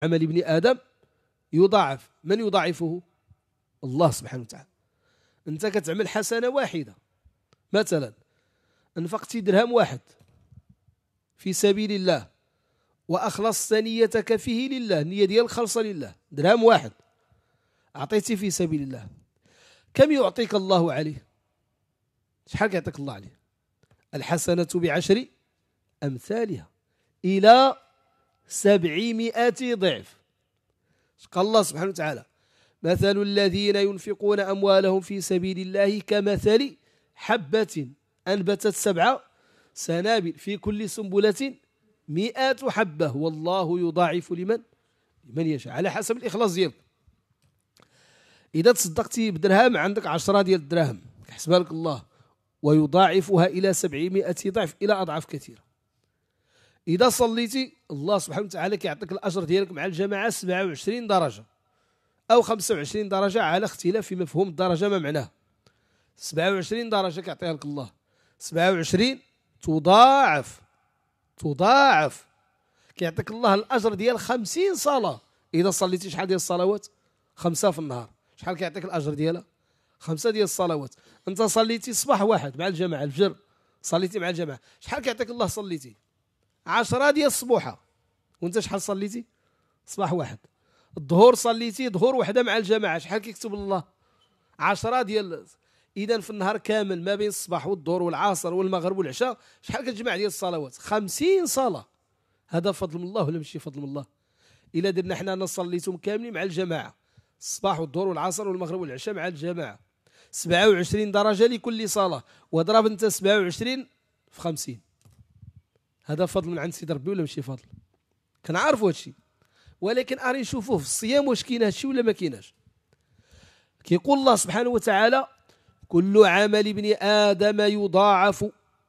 عمل ابن آدم يضاعف. من يضاعفه؟ الله سبحانه وتعالى. أنت كتعمل حسنة واحدة، مثلا أنفقت درهم واحد في سبيل الله وأخلصت نيتك فيه لله، النية ديالك خالصة لله، درهم واحد أعطيتي في سبيل الله، كم يعطيك الله عليه؟ شحال يعطيك الله عليه؟ الحسنة بعشر أمثالها إلى 700 ضعف. قال الله سبحانه وتعالى: مثل الذين ينفقون أموالهم في سبيل الله كمثل حبة أنبتت 7 سنابل في كل سنبلة 100 حبة والله يضاعف لمن يشاء، على حسب الإخلاص ديالك. إذا تصدقتي بدرهم عندك 10 ديال الدراهم يحسبها لك الله ويضاعفها إلى 700 ضعف، إلى أضعاف كثيرة. إذا صليتي الله سبحانه وتعالى كيعطيك الأجر ديالك مع الجماعة 27 درجة أو 25 درجة على اختلاف في مفهوم الدرجة ما معناه. 27 درجة كيعطيها لك الله، 27 تضاعف كيعطيك الله الأجر ديال 50 صلاة. إذا صليتي شحال ديال الصلوات؟ 5 في النهار، شحال كيعطيك الأجر ديالها؟ 5 ديال الصلوات. أنت صليتي صباح واحد مع الجماعة، الفجر صليتي مع الجماعة، شحال كيعطيك الله؟ صليتي 10 ديال الصبوحة وانت شحال صليتي؟ صباح واحد. الظهور صليتي ظهور وحده مع الجماعة، شحال كيكتب الله؟ 10 ديال. إذا في النهار كامل ما بين الصباح والظهر والعصر والمغرب والعشاء شحال كتجمع ديال الصلوات؟ 50 صلاة. هذا فضل من الله ولا ماشي فضل من الله؟ إلا درنا حنا نصليتم كاملين مع الجماعة، الصباح والظهر والعصر والمغرب والعشاء مع الجماعة، 27 درجة لكل صلاة، وضرب انت 27 في 50. هذا فضل من عند سيد ربي ولا ماشي فضل؟ كنعرفوا هذا الشيء، ولكن اري نشوفوه في الصيام واش كاين هذا الشيء ولا ما كايناش. كيقول الله سبحانه وتعالى: كل عمل ابن آدم يضاعف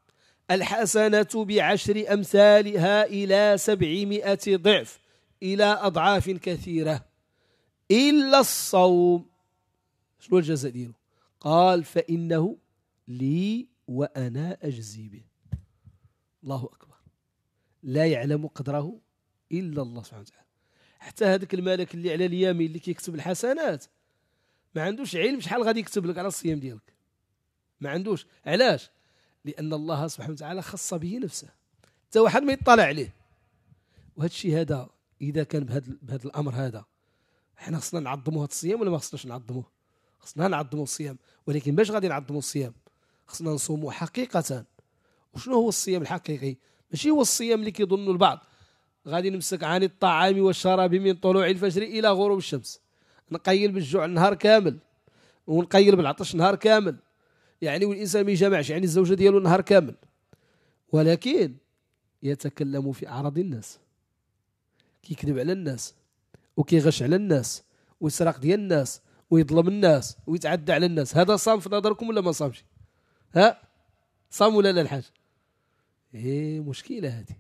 الحسنة بعشر أمثالها إلى 700 ضعف إلى أضعاف كثيرة إلا الصوم. شنو الجزاء ديالو؟ قال: فإنه لي وأنا أجزي به. الله أكبر، لا يعلم قدره إلا الله سبحانه وتعالى. حتى هذاك الملك اللي على اليمين اللي كيكتب الحسنات ما عندوش علم شحال غادي يكتب لك على الصيام ديالك، ما عندوش. علاش؟ لأن الله سبحانه وتعالى خص به نفسه، حتى واحد ما يطلع عليه. وهذا الشيء هذا إذا كان بهذا الأمر هذا، احنا خصنا نعظموا هذا الصيام ولا ما خصناش نعظموه؟ خصنا نعظموا الصيام، ولكن باش غادي نعظموا الصيام خصنا نصوموا حقيقة. وشنو هو الصيام الحقيقي؟ ماشي هو الصيام اللي كيظنوا البعض غادي نمسك عن الطعام والشراب من طلوع الفجر إلى غروب الشمس، نقيل بالجوع النهار كامل ونقيل بالعطش النهار كامل، يعني والإنسان ما يجمعش يعني الزوجة ديالو النهار كامل، ولكن يتكلم في أعراض الناس، كيكذب على الناس وكيغش على الناس ويسرق ديال الناس ويظلم الناس ويتعدى على الناس. هذا صام في نظركم ولا ما صامش؟ ها صام ولا لا الحاج؟ ايه مشكلة هذه.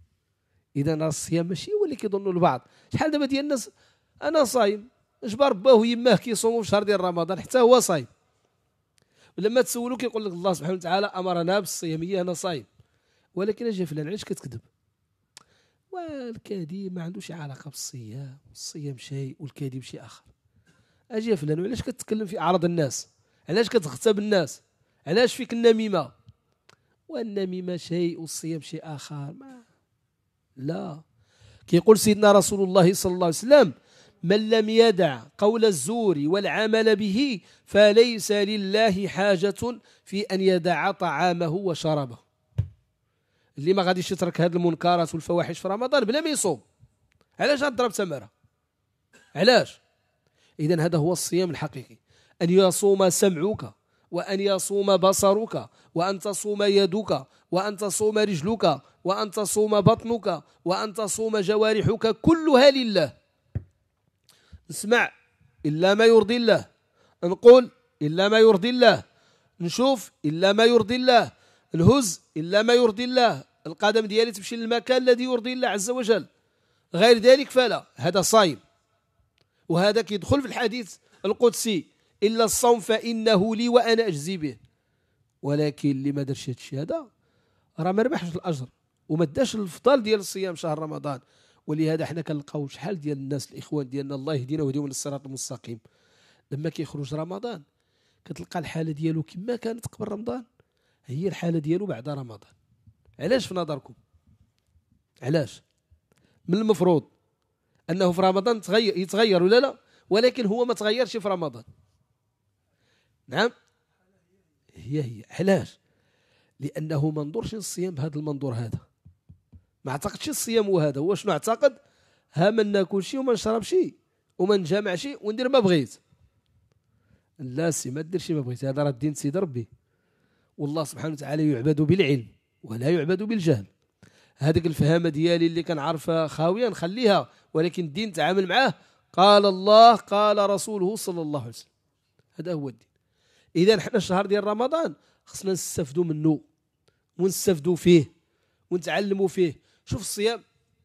إذا الصيام ماشي هو اللي كيظنوا البعض. شحال دابا ديال الناس أنا صايم، جبر باه ويماه كيصوموا في شهر ديال رمضان حتى هو صايم، ولما تسولوا كيقول لك الله سبحانه وتعالى أمرنا بالصيامية أنا صايم، ولكن أجي فلان علاش كتكذب؟ والكذب ما عندوش علاقة بالصيام، الصيام شيء والكذب شيء آخر. أجي فلان علاش كتتكلم في أعراض الناس؟ علاش كتغتاب الناس؟ علاش فيك النميمة؟ والنميمة شيء والصيام شيء آخر. لا، كيقول سيدنا رسول الله صلى الله عليه وسلم: من لم يدع قول الزور والعمل به فليس لله حاجة في أن يدع طعامه وشرابه. اللي ما غاديش يترك هذه المنكرات والفواحش في رمضان بلا ما يصوم، علاش غضرب تمارة؟ علاش؟ إذن هذا هو الصيام الحقيقي، أن يصوم سمعك وأن يصوم بصرك وأن تصوم يدك وأن تصوم رجلك وأن تصوم بطنك وأن تصوم جوارحك كلها لله. نسمع إلا ما يرضي الله، نقول إلا ما يرضي الله، نشوف إلا ما يرضي الله، نهز إلا ما يرضي الله، القدم ديالي تمشي للمكان الذي يرضي الله عز وجل، غير ذلك فلا. هذا صايم، وهذا كيدخل في الحديث القدسي: إلا الصوم فإنه لي وأنا أجزي به. ولكن اللي ما درش هذا الشيء هذا راه ما ربحش الأجر وما داش الفضل ديال الصيام شهر رمضان ولهذا حنا كنلقاو شحال ديال الناس الاخوان ديالنا الله يهدينا ويهديهم للصراط المستقيم، لما كيخرج رمضان كتلقى الحاله ديالو كما كانت قبل رمضان هي الحاله ديالو بعد رمضان. علاش في نظركم؟ علاش؟ من المفروض انه في رمضان يتغير ولا لا؟ ولكن هو ما تغيرش في رمضان. نعم، هي علاش؟ لانه ما ندورش الصيام بهذا المنظور هذا. ما اعتقدش الصيام هو هذا. هو شنو اعتقد؟ ها من ناكل شي وما نشرب شي وما نجامع شي وندير ما بغيت. لا سي، ما ديرش ما بغيت، هذا راه الدين سيد ربي، والله سبحانه وتعالى يعبد بالعلم ولا يعبد بالجهل. هذيك الفهامه ديالي اللي كنعرفها خاويه نخليها، ولكن الدين تعامل معاه قال الله قال رسوله صلى الله عليه وسلم. هذا هو الدين. اذا حنا الشهر ديال رمضان خصنا نستافدوا منه ونستافدوا فيه ونتعلموا فيه. شوف الصيام،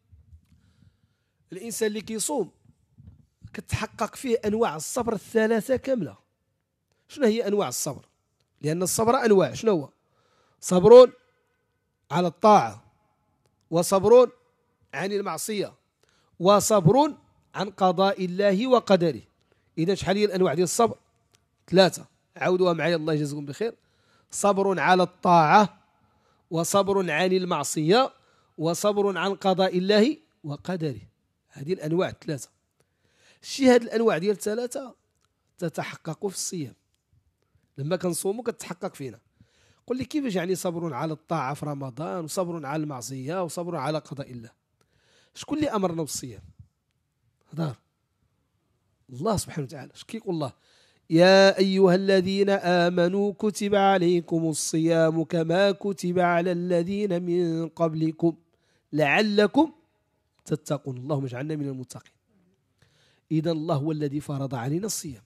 الانسان اللي كيصوم كتحقق فيه انواع الصبر الثلاثه كامله. شنو هي انواع الصبر؟ لان الصبر انواع. شنو هو؟ صبر على الطاعه، وصبر عن المعصيه، وصبر عن قضاء الله وقدره. اذا شحال هي الانواع ديال الصبر؟ ثلاثه، عاودوها معايا الله يجزيكم بخير. صبر على الطاعه، وصبر عن المعصيه، وصبر عن قضاء الله وقدره. هذه الانواع الثلاثه. هذه الانواع ديال الثلاثه تتحقق في الصيام. لما كنصوموا كتحقق فينا. قل لي كيفاش يعني صبر على الطاعه في رمضان وصبر على المعصيه وصبر على قضاء الله؟ شكون اللي امرنا بالصيام؟ هذا الله سبحانه وتعالى. اش كيقول الله؟ يا ايها الذين امنوا كتب عليكم الصيام كما كتب على الذين من قبلكم لعلكم تتقون. اللهم اجعلنا من المتقين. اذا الله هو الذي فرض علينا الصيام،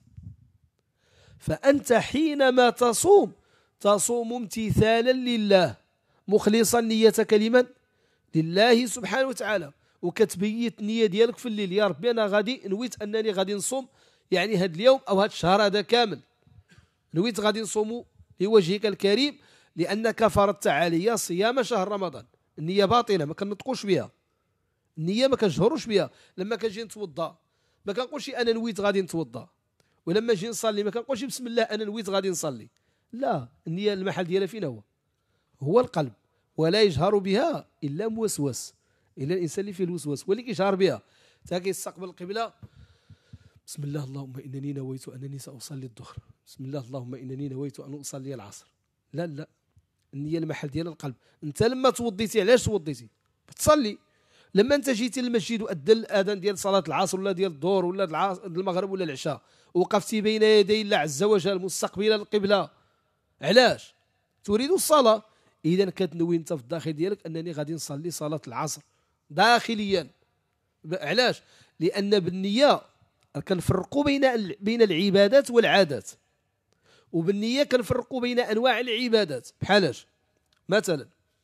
فانت حينما تصوم امتثالا لله، مخلصا نيتك لمن؟ لله سبحانه وتعالى، وكتبيت النيه ديالك في الليل. يا ربي انا غادي نويت انني غادي نصوم يعني هذا اليوم او هذا الشهر هذا كامل، نويت غادي نصوم لوجهك الكريم لانك فرضت علي صيام شهر رمضان. النيه باطنه ما كنطقوش بها، النيه ما كنجهروش بها. لما كنجي نتوضا ما كنقولش انا نويت غادي نتوضا، ولما نجي نصلي ما كنقولش بسم الله انا نويت غادي نصلي. لا، النيه المحل ديالها فين هو القلب، ولا يجهر بها الا موسوس، الا الانسان اللي فيه الوسواس هو اللي كيجهر بها. تا كيستقبل القبله، بسم الله اللهم انني نويت انني ساصلي الظهر، بسم الله اللهم انني نويت ان اصلي العصر. لا، النيه المحل ديالها القلب. انت لما توضيتي علاش توضيتي؟ بتصلي. لما انت جيتي للمسجد وادى الاذان ديال صلاه العصر ولا ديال الظهر ولا المغرب ولا العشاء، وقفتي بين يدي الله عز وجل مستقبلا القبله، علاش؟ تريد الصلاه. اذا كتنوي انت في الداخل ديالك انني غادي نصلي صلاه العصر داخليا. علاش؟ لان بالنيه كنفرقوا بين العبادات والعادات، وبالنيه كنفرقوا بين انواع العبادات. بحالاش؟ مثلا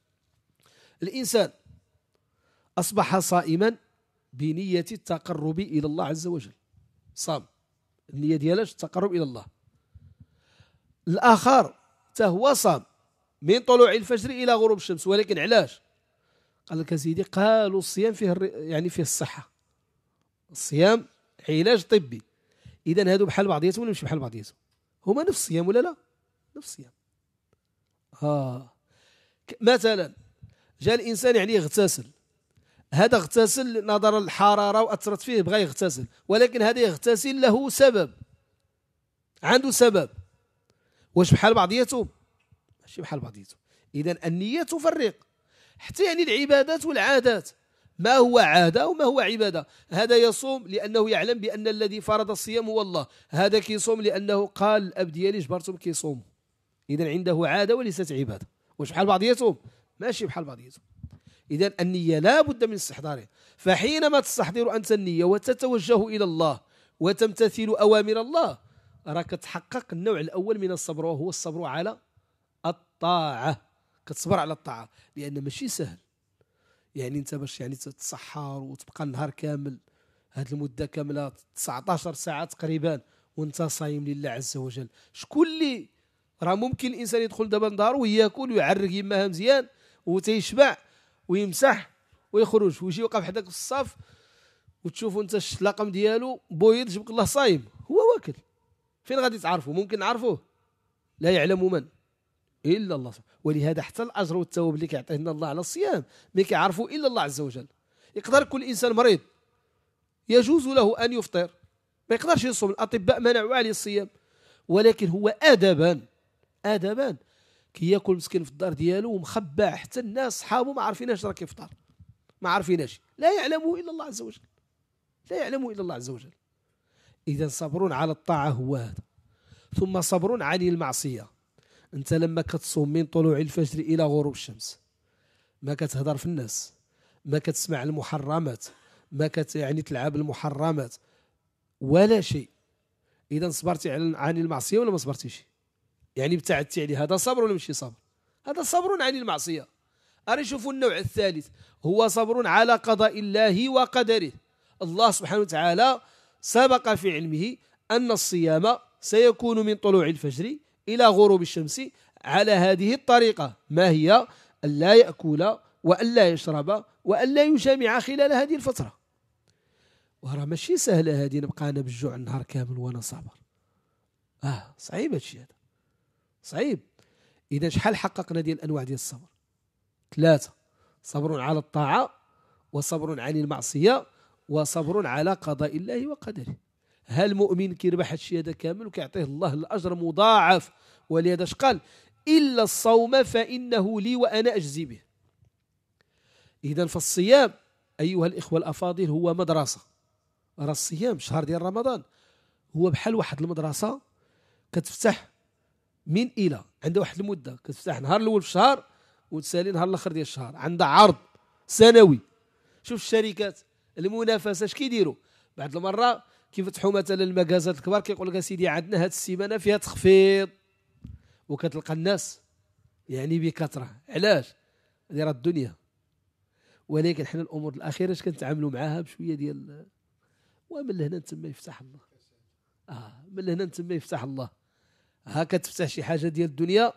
الانسان اصبح صائما بنيه التقرب الى الله عز وجل، صام، النيه ديالاش التقرب الى الله. الاخر حتى هو صام من طلوع الفجر الى غروب الشمس، ولكن علاش؟ قال لك سيدي قالوا الصيام فيه يعني فيه الصحه، الصيام علاج طبي. اذا هادو بحال بعضياتهم ولا مش بحال بعضياتهم؟ هما نفس الصيام ولا لا؟ نفس الصيام. مثلا جاء الانسان يعني يغتسل، هذا اغتسل نظرا للحراره واثرت فيه بغى يغتسل، ولكن هذا يغتسل له سبب، عنده سبب. واش بحال بعضياتهم؟ ماشي بحال بعضياتهم. اذا النيه تفرق حتى يعني العبادات والعادات، ما هو عاده وما هو عباده. هذا يصوم لانه يعلم بان الذي فرض الصيام هو الله، هذا كيصوم لانه قال الاب ديالي جبرتهم كيصوموا. اذا عنده عاده وليست عباده. واش بحال بعضياتهم؟ ماشي بحال بعضياتهم. إذن النية لا بد من استحضارها. فحينما تستحضر أنت النية وتتوجه إلى الله وتمتثل أوامر الله، راك تحقق النوع الأول من الصبر، وهو الصبر على الطاعة. كتصبر على الطاعة، لأن ماشي سهل. يعني أنت باش يعني تتسحر وتبقى النهار كامل، هذه المدة كاملة 19 ساعة تقريبا وانت صايم لله عز وجل. شكون اللي راه ممكن الإنسان يدخل دابا لدارو وياكل ويعرق يماها مزيان وتيشبع ويمسح ويخرج ويجي يوقف حداك في الصف وتشوفوا انت الشلاقم ديالو بويض جبك الله صايم، هو واكل. فين غادي تعرفوا؟ ممكن نعرفوه؟ لا يعلم من الا الله. ولهذا حتى الاجر والثواب اللي كيعطيه لنا الله على الصيام ما كيعرفوا الا الله عز وجل. يقدر كل انسان مريض يجوز له ان يفطر، ما يقدرش يصوم، الاطباء منعوا عليه الصيام، ولكن هو ادبا كي ياكل مسكين في الدار ديالو ومخبى، حتى الناس صحابه ما عارفيناش راه كيفطر، ما عارفيناش، لا يعلمه الا الله عز وجل، لا يعلمه الا الله عز وجل. اذا صبر على الطاعه هو هذا. ثم صبر عن المعصيه. انت لما كتصوم من طلوع الفجر الى غروب الشمس، ما كتهضر في الناس، ما كتسمع المحرمات، ما يعني تلعب المحرمات ولا شيء، اذا صبرتي عن المعصيه ولا ما صبرتيش؟ يعني ابتعدتي عليه، هذا صبر ولا ماشي صبر؟ هذا صبر عن المعصيه. أري شوفوا النوع الثالث هو صبر على قضاء الله وقدره. الله سبحانه وتعالى سبق في علمه أن الصيام سيكون من طلوع الفجر إلى غروب الشمس على هذه الطريقة، ما هي؟ أن لا يأكل وأن لا يشرب وأن لا يجامع خلال هذه الفترة. وراه ماشي سهلة هذه، نبقى أنا بالجوع النهار كامل وأنا صابر. صعيب هادشي هذا، صعيب. إذا شحال حققنا ديال الأنواع ديال الصبر؟ 3: صبر على الطاعة، وصبر عن المعصية، وصبر على قضاء الله وقدره. هل المؤمن كيربح هادشي هذا كامل وكيعطيه الله الأجر مضاعف؟ ولهذا اش قال؟ إلا الصوم فإنه لي وأنا أجزي به. إذا فالصيام أيها الإخوة الأفاضل هو مدرسة. راه الصيام شهر ديال رمضان هو بحال واحد المدرسة كتفتح من إلى، عندها واحد المدة كتفتح نهار الأول في الشهر وتسالي نهار الاخر ديال الشهر، عندها عرض سنوي. شوف الشركات المنافسه اش كيديروا، بعض المره كيفتحوا مثلا المغازات الكبار كيقول لك سيدي عندنا هذه السيمانه فيها تخفيض، وكتلقى الناس يعني بكثره. علاش؟ هذه راه الدنيا. ولكن حنا الامور الاخيره اش كنتعاملوا معاها بشويه ديال ومن لهنا تما يفتح الله. من لهنا تما يفتح الله. كتفتح شي حاجه ديال الدنيا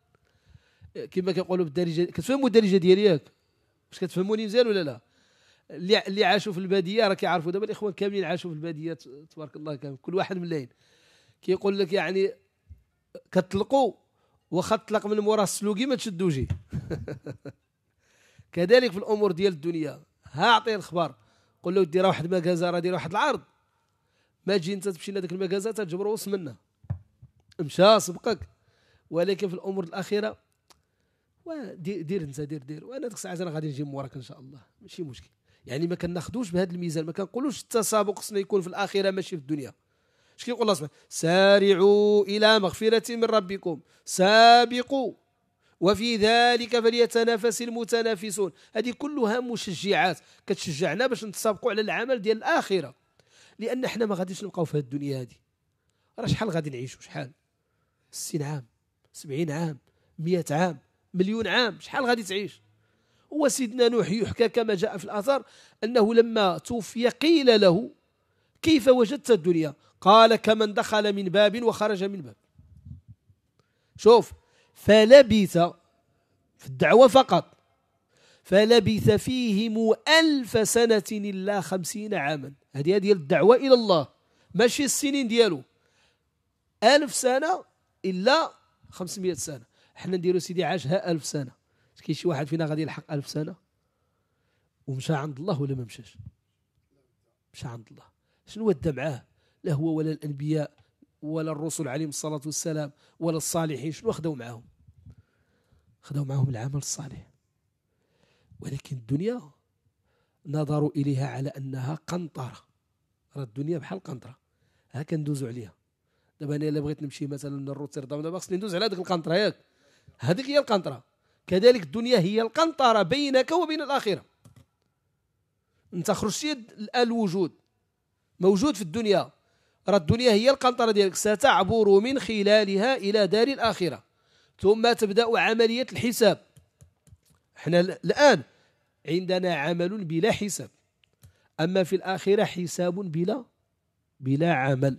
كما كيقولوا بالدارجه. كتفهموا الدارجه ديالي ياك؟ واش كتفهموني مزيان ولا لا؟ اللي عاشوا في الباديه راه كيعرفوا. دابا الاخوان كاملين عاشوا في الباديه تبارك الله، كامل كل واحد من لين كيقول لك يعني كتطلقوا واخا تطلق من مورا السلوكي ما تشدوجي. كذلك في الامور ديال الدنيا. اعطيه الخبر، قول له دير واحد المكازا، راه دير واحد العرض، ما تجي انت تمشي لهذيك المكازا تجبروا وص منها، مشى سبقك. ولكن في الامور الاخيره دير انت، دير وانا ديك الساعه انا غادي نجي من وراك ان شاء الله، ماشي مشكل. يعني ما كناخذوش بهذا الميزان، ما كنقولوش التسابق خصنا يكون في الاخره ماشي في الدنيا. اش كيقول الله سبحانه؟ سارعوا الى مغفره من ربكم، سابقوا وفي ذلك فليتنافس المتنافسون. هذه كلها مشجعات كتشجعنا باش نتسابقوا على العمل ديال الاخره، لان احنا ما غاديش نبقاو في هذه الدنيا هذه. راه شحال غادي نعيشوا؟ شحال؟ 60 عام، 70 عام، 100 عام، مليون عام، شحال غادي تعيش؟ هو سيدنا نوح يحكى كما جاء في الآثار أنه لما توفي قيل له كيف وجدت الدنيا؟ قال كمن دخل من باب وخرج من باب. شوف، فلبث في الدعوة فقط، فلبث فيهم 1000 سنة إلا 50 عاما. هذه ديال الدعوة إلى الله، ماشي السنين ديالو. 1000 سنة إلا 500 سنة. احنا نديرو سيدي عاشها 1000 سنة. كاين شي واحد فينا غادي يلحق 1000 سنة ومشى عند الله ولا ما مشاش؟ مشى عند الله. شنو ودى معاه؟ لا هو ولا الأنبياء ولا الرسل عليهم الصلاة والسلام ولا الصالحين. شنو خدوا معاهم؟ خدوا معاهم العمل الصالح. ولكن الدنيا نظروا إليها على أنها قنطرة. راه الدنيا بحال قنطرة، كندوزوا عليها. دابا انا الا بغيت نمشي مثلا لروتردام دابا خصني ندوز على هذيك القنطره ياك، هذيك هي القنطره. كذلك الدنيا هي القنطره بينك وبين الاخره. انت خرجتي الان الوجود موجود في الدنيا، راه الدنيا هي القنطره ديالك، ستعبر من خلالها الى دار الاخره، ثم تبدا عمليه الحساب. احنا الان عندنا عمل بلا حساب، اما في الاخره حساب بلا عمل.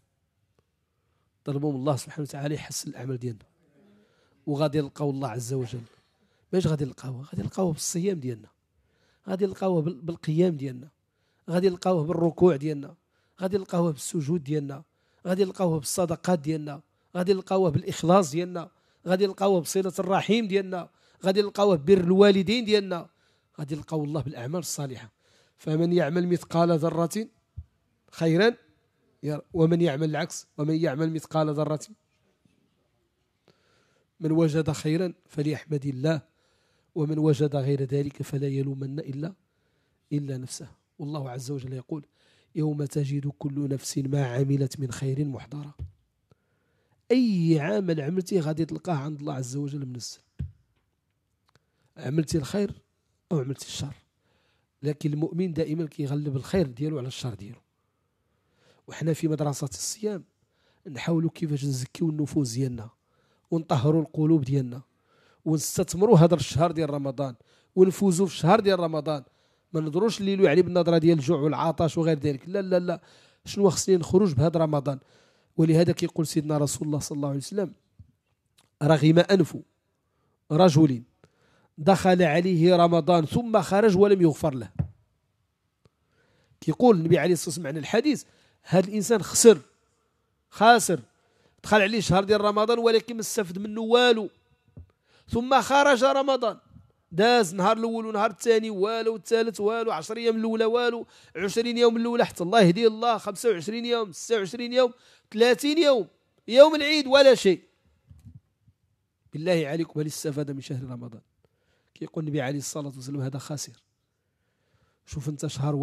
طلبوا من الله سبحانه وتعالى يحسن الاعمال ديالنا، وغادي نلقاو الله عز وجل. باش غادي نلقاوه؟ غادي نلقاوه بالصيام ديالنا، غادي نلقاوه بالقيام ديالنا، غادي نلقاوه بالركوع ديالنا، غادي نلقاوه بالسجود ديالنا، غادي نلقاوه بالصدقات ديالنا، غادي نلقاوه بالإخلاص ديالنا، غادي نلقاوه بصلة الرحيم ديالنا، غادي نلقاوه ببر الوالدين ديالنا، غادي نلقاو الله بالأعمال الصالحة. فمن يعمل مثقال ذرة خيرا ومن يعمل العكس، ومن يعمل مثقال ذرة، من وجد خيرا فليحمد الله، ومن وجد غير ذلك فلا يلومن إلا نفسه. والله عز وجل يقول: يوم تجد كل نفس ما عملت من خير محضرا. أي عمل عملتي غادي تلقاه عند الله عز وجل منزل، عملتي الخير أو عملتي الشر. لكن المؤمن دائما كيغلب الخير ديالو على الشر ديالو. وحنا في مدرسة الصيام نحاولوا كيفاش نزكيو النفوس ديالنا ونطهروا القلوب ديالنا ونستثمروا هذا الشهر ديال رمضان ونفوزوا في الشهر ديال رمضان. ما نضروش الليل يعني بالنظرة ديال الجوع والعطش وغير ذلك، لا لا لا، شنو خصني نخرج بهذا رمضان. ولهذا كيقول سيدنا رسول الله صلى الله عليه وسلم: رغم أنف رجل دخل عليه رمضان ثم خرج ولم يغفر له. كيقول النبي عليه الصلاة والسلام عن الحديث: هذا الإنسان خاسر، دخل عليه شهر ديال رمضان ولكن ما استفد منه والو، ثم خرج رمضان، داز نهار الاول ونهار الثاني والو، الثالث والو، 10 ايام الاولى والو، 20 يوم الاولى حتى الله يهدي الله، 25 يوم، 26 يوم، 30 يوم، يوم العيد ولا شيء. بالله عليكم هل استفاد من شهر رمضان؟ كيقول النبي عليه الصلاة والسلام: هذا خاسر. شوف انت شهر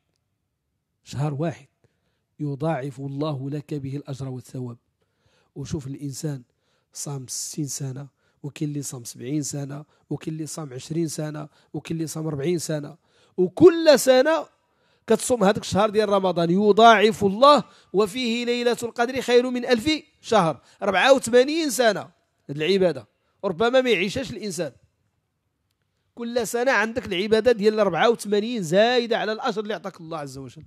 واحد يضاعف الله لك به الأجر والثواب. وشوف الإنسان صام 60 سنة، وكل اللي صام 70 سنة، وكل اللي صام 20 سنة، وكل اللي صام 40 سنة، وكل سنة كتصوم هذاك الشهر ديال رمضان يضاعف الله، وفيه ليلة القدر خير من 1000 شهر. 84 سنة هذه العبادة، وربما ما يعيشش الإنسان. كل سنة عندك العبادة ديال 84 زايدة على الأجر اللي أعطاك الله عز وجل.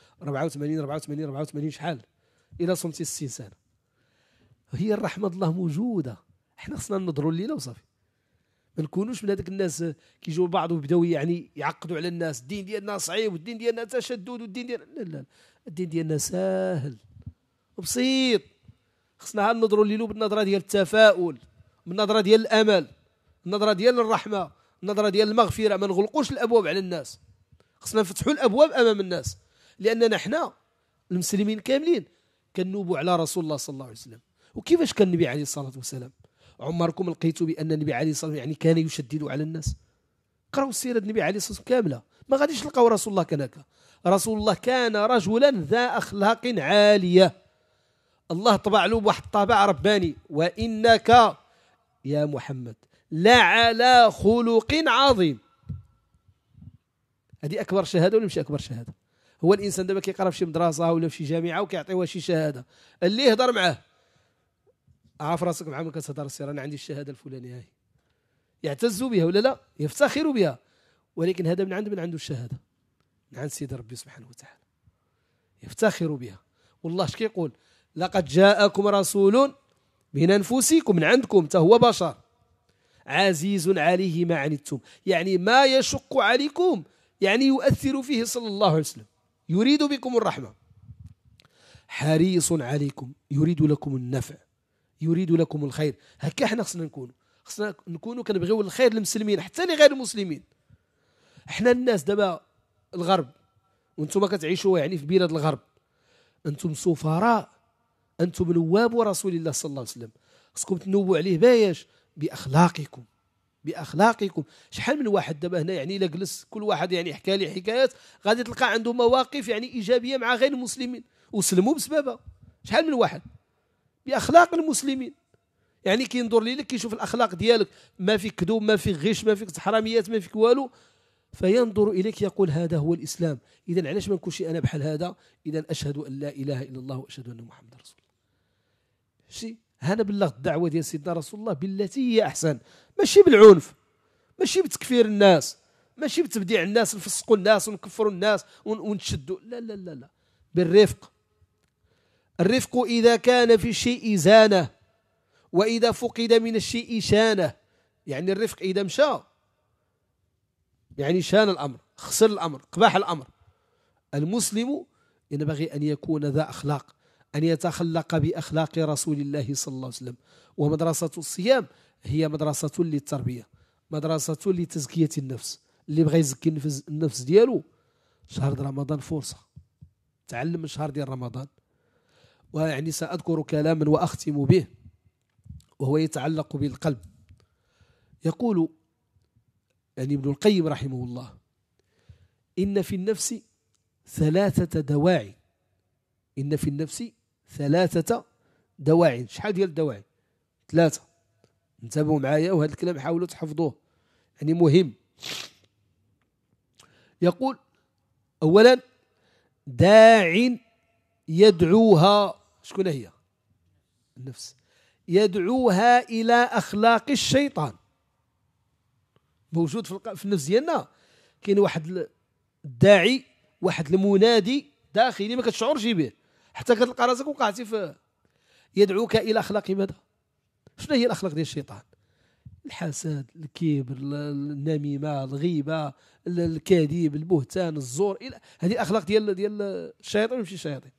84 شحال إلى صمتي 60 سنة. هي الرحمة الله موجودة، احنا خصنا ننظروا الليلة وصافي. ما نكونوش من هذاك الناس كيجوا بعض ويبداو يعني يعقدوا على الناس: الدين ديالنا صعيب، والدين ديالنا تشدد، والدين ديالنا لا، الدين ديالنا ساهل وبسيط. خصنا ننظروا الليلة بالنظرة ديال التفاؤل، بالنظرة ديال الأمل، النظرة ديال الرحمة، النظرة ديال المغفرة. ما نغلقوش الأبواب على الناس، خصنا نفتحوا الأبواب أمام الناس، لأننا احنا المسلمين كاملين كنوبوا على رسول الله صلى الله عليه وسلم. وكيفاش كان النبي عليه الصلاة والسلام؟ عمركم لقيتوا بأن النبي عليه الصلاة والسلام يعني كان يشدد على الناس؟ قرأوا سيرة النبي عليه الصلاة والسلام كاملة، ما غاديش تلقاو رسول الله كان هكا. رسول الله كان رجلا ذا أخلاق عالية، الله طبع له بواحد الطابع رباني: وإنك يا محمد لعلى خلق عظيم. هذه أكبر شهادة ولا مش أكبر شهادة؟ هو الإنسان دابا كيقرا في شي مدرسة ولا في شي جامعة وكيعطيوها شي شهادة، اللي يهضر معاه: عارف راسك مع من كتهضر السير، أنا عندي الشهادة الفلانية هاي. يعتز بها ولا لا؟ يفتخر بها، ولكن هذا من عنده الشهادة من عند سيد ربي سبحانه وتعالى، يفتخر بها. والله اش كيقول: لقد جاءكم رسول من أنفسكم، من عندكم، تهو بشر، عزيز عليه ما عنتم، يعني ما يشق عليكم، يعني يؤثر فيه صلى الله عليه وسلم، يريد بكم الرحمة، حريص عليكم، يريد لكم النفع، يريد لكم الخير. هكا احنا خصنا نكونوا كنبغيو الخير للمسلمين حتى لغير المسلمين. احنا الناس دابا الغرب، وانتم كتعيشوا يعني في بلاد الغرب، انتم سفراء، انتم نواب رسول الله صلى الله عليه وسلم، خصكم تنوبوا عليه بايش؟ بأخلاقكم. شحال من واحد دابا هنا يعني الا جلس كل واحد يعني حكى لي حكايات، غادي تلقى عنده مواقف يعني ايجابيه مع غير المسلمين وسلموا بسببها. شحال من واحد بأخلاق المسلمين، يعني كينظر ليك كيشوف الأخلاق ديالك، ما فيك كذوب، ما فيك غش، ما فيك حراميات، ما فيك والو، فينظر إليك يقول: هذا هو الإسلام. إذن علاش ما نكونش أنا بحال هذا؟ إذن أشهد أن لا إله إلا الله وأشهد أن محمد رسول الله. شي هنا بلغ الدعوة ديال سيدنا رسول الله بالتي هي أحسن، ماشي بالعنف، ماشي بتكفير الناس، ماشي بتبديع الناس، نفسقوا الناس ونكفروا الناس ونشدوا، لا لا لا لا، بالرفق. الرفق إذا كان في الشيء زانه، وإذا فقد من الشيء شانه. يعني الرفق إذا مشى يعني شان الأمر، خسر الأمر، قباح الأمر. المسلم ينبغي أن يكون ذا أخلاق، أن يتخلق بأخلاق رسول الله صلى الله عليه وسلم. ومدرسة الصيام هي مدرسة للتربية، مدرسة لتزكية النفس. اللي بغى يزكي النفس ديالو شهر رمضان فرصة، تعلم من شهر ديال رمضان. ويعني سأذكر كلاما وأختم به وهو يتعلق بالقلب. يقول يعني ابن القيم رحمه الله: إن في النفس 3 دواعي. إن في النفس 3 دواعي. شحال ديال الدواعي؟ 3. انتبهوا معايا، وهذا الكلام حاولوا تحفظوه، يعني مهم. يقول: أولا داع يدعوها. شكون هي؟ النفس. يدعوها إلى أخلاق الشيطان. موجود في النفس ديالنا كاين واحد الداعي، واحد المنادي داخلي ما كتشعرش به، حتى كتلقى راسك وقعتي في يدعوك إلى أخلاق ماذا؟ شنو هي الأخلاق ديال الشيطان؟ الحسد، الكبر، النميمة، الغيبة، الكذب، البهتان، الزور، هذه الأخلاق ديال الشياطين وماشي الشياطين.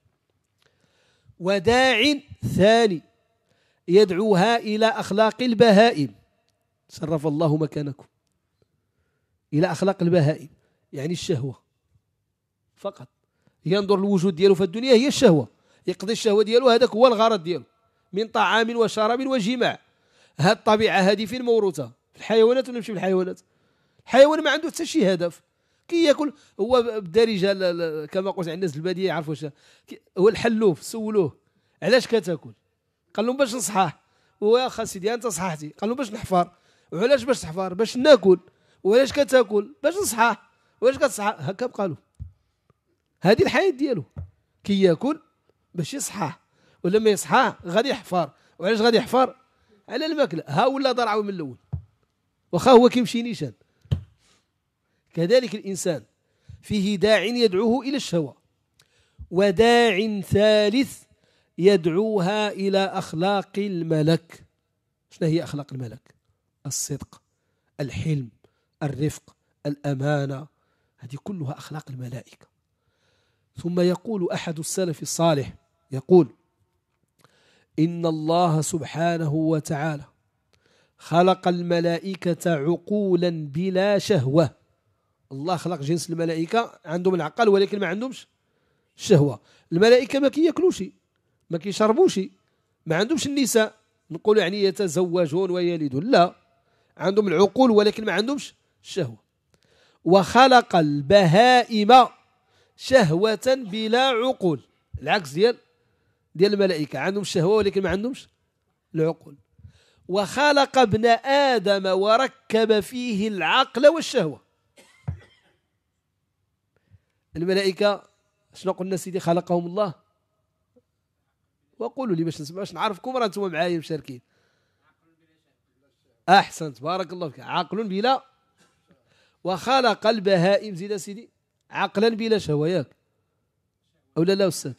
وداع ثاني يدعوها إلى أخلاق البهائم. شرف الله مكانكم. إلى أخلاق البهائم يعني الشهوة فقط. ينظر الوجود ديالو في الدنيا هي الشهوة، يقضي الشهوة ديالو، هذاك هو الغرض ديالو من طعام وشراب وجماع. هذه الطبيعة هذه فين موروثة؟ في الحيوانات ولا ماشي في الحيوانات؟ الحيوان ما عنده حتى شي هدف، كي ياكل. هو بالدارجة كما قلت عند الناس البادية يعرفوا هو الحلوف. سولوه علاش كتاكل؟ قال لهم باش نصحح. واخا سيدي انت صححتي. قال لهم باش نحفر. وعلاش باش تحفر؟ باش ناكل. وعلاش كتاكل؟ باش نصحح. وعلاش كتصحح؟ هكا بقالو. هذه الحياة ديالو، كي ياكل باش يصحح، ولما يصحح غادي يحفر. وعلاش غادي يحفر؟ على الماكله. ها ولا ضرعوا من الاول، واخا هو كيمشي نيشان. كذلك الانسان فيه داع يدعوه الى الشهوه، وداع ثالث يدعوها الى اخلاق الملك. شنو هي اخلاق الملك؟ الصدق، الحلم، الرفق، الامانه. هذه كلها اخلاق الملائكه. ثم يقول احد السلف الصالح، يقول: إن الله سبحانه وتعالى خلق الملائكة عقولا بلا شهوة. الله خلق جنس الملائكة عندهم العقل ولكن ما عندهمش الشهوة. الملائكة ما كياكلوش، ما كيشربوش، ما عندهمش النساء نقول يعني يتزوجون ويلدون، لا، عندهم العقول ولكن ما عندهمش الشهوة. وخلق البهائم شهوة بلا عقول، العكس ديال الملائكة، عندهم الشهوة ولكن ما عندهمش العقول. وخلق ابن آدم وركب فيه العقل والشهوة. الملائكة شنو قلنا سيدي؟ خلقهم الله. وقولوا لي باش نعرفكم، راه انتم معايا مشاركين. أحسنت، بارك الله فيك. عقل بلا. وخلق البهائم، زيد سيدي، عقلا بلا شهوة، ياك أو لا أستاذ؟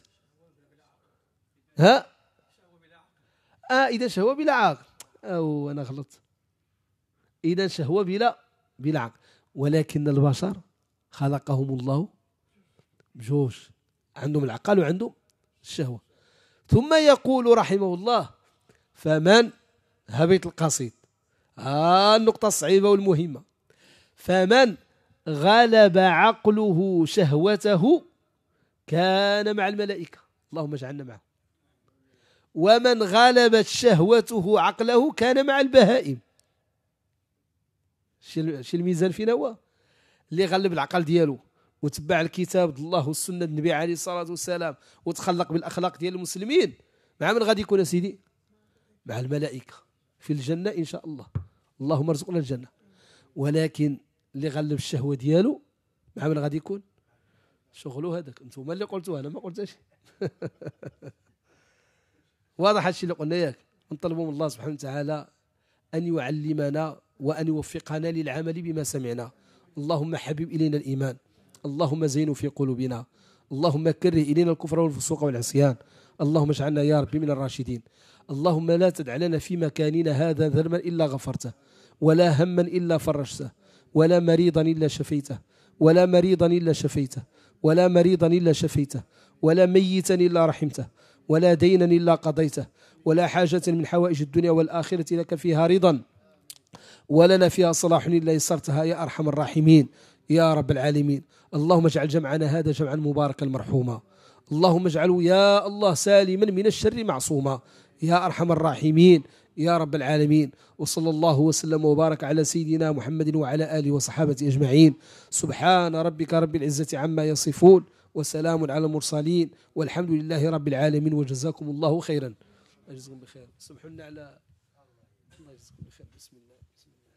ها؟ إذا شهوة بلا عقل، أو أنا غلطت. إذا شهوة بلا عقل. ولكن البشر خلقهم الله بجوج، عندهم العقل وعندهم الشهوة. ثم يقول رحمه الله: فمن، هبيت القصيد، النقطة الصعيبة والمهمة: فمن غلب عقله شهوته كان مع الملائكة. اللهم اجعلنا معه. ومن غلبت شهوته عقله كان مع البهائم. شي الميزان فينا هو اللي غلب العقل ديالو وتبع الكتاب الله والسنة النبي عليه الصلاة والسلام وتخلق بالأخلاق ديال المسلمين، مع من غادي يكون سيدي؟ مع الملائكة في الجنة إن شاء الله. اللهم ارزقنا الجنة. ولكن اللي غلب الشهوة ديالو مع من غادي يكون؟ شغلوا هذاك، انتم اللي قلتوها، انا ما قلتهاش. واضح هادشي اللي قلنا، ياك؟ نطلبوا من الله سبحانه وتعالى أن يعلمنا وأن يوفقنا للعمل بما سمعنا. اللهم حبب إلينا الإيمان، اللهم زينه في قلوبنا، اللهم كره إلينا الكفر والفسوق والعصيان، اللهم اجعلنا يا رب من الراشدين. اللهم لا تدع لنا في مكاننا هذا ذنبا إلا غفرته، ولا هما إلا فرجته، ولا مريضا إلا شفيته، ولا مريضا إلا شفيته، ولا مريضا إلا شفيته، ولا ميتا إلا رحمته، ولا دينا إلا قضيته، ولا حاجة من حوائج الدنيا والآخرة لك فيها رضا ولنا فيها صلاح إلا يسرتها يا أرحم الراحمين يا رب العالمين. اللهم اجعل جمعنا هذا جمعا مباركا مرحوما، اللهم اجعله يا الله سالما من الشر معصوما يا أرحم الراحمين يا رب العالمين. وصلى الله وسلم وبارك على سيدنا محمد وعلى آله وصحابته أجمعين. سبحان ربك رب العزة عما يصفون، وسلام على المرسلين، والحمد لله رب العالمين، وجزاكم الله خيرا. أجزاكم بخير. سمحوا لنا على الله يجزاكم بخير. بسم الله.